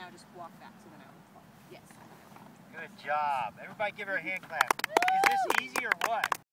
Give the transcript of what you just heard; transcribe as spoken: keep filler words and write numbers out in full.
now just walk back. So then I would fall. Yes. Good job. Everybody give her a hand clap. Is this easy or what?